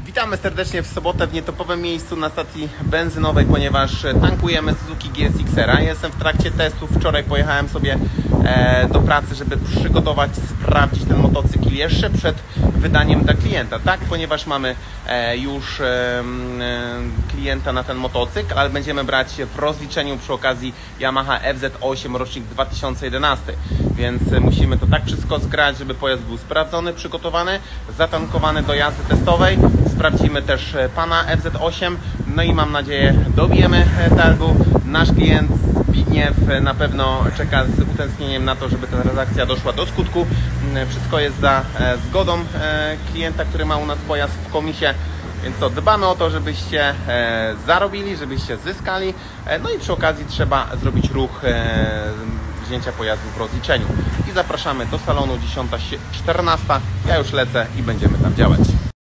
Witamy serdecznie w sobotę w nietopowym miejscu na stacji benzynowej, ponieważ tankujemy Suzuki GSX-era. Jestem w trakcie testów. Wczoraj pojechałem sobie do pracy, żeby przygotować, sprawdzić ten motocykl jeszcze przed wydaniem dla klienta, tak? Ponieważ mamy już klienta na ten motocykl, ale będziemy brać w rozliczeniu przy okazji Yamaha FZ8 rocznik 2011, więc musimy to tak wszystko zgrać, żeby pojazd był sprawdzony, przygotowany, zatankowany do jazdy testowej. Sprawdzimy też pana FZ8, no i mam nadzieję dobijemy targu. Nasz klient Zbigniew na pewno czeka z utęsknieniem na to, żeby ta transakcja doszła do skutku. Wszystko jest za zgodą klienta, który ma u nas pojazd w komisie, więc to dbamy o to, żebyście zarobili, żebyście zyskali, no i przy okazji trzeba zrobić ruch wzięcia pojazdu w rozliczeniu. I zapraszamy do salonu 10:14. Ja już lecę i będziemy tam działać.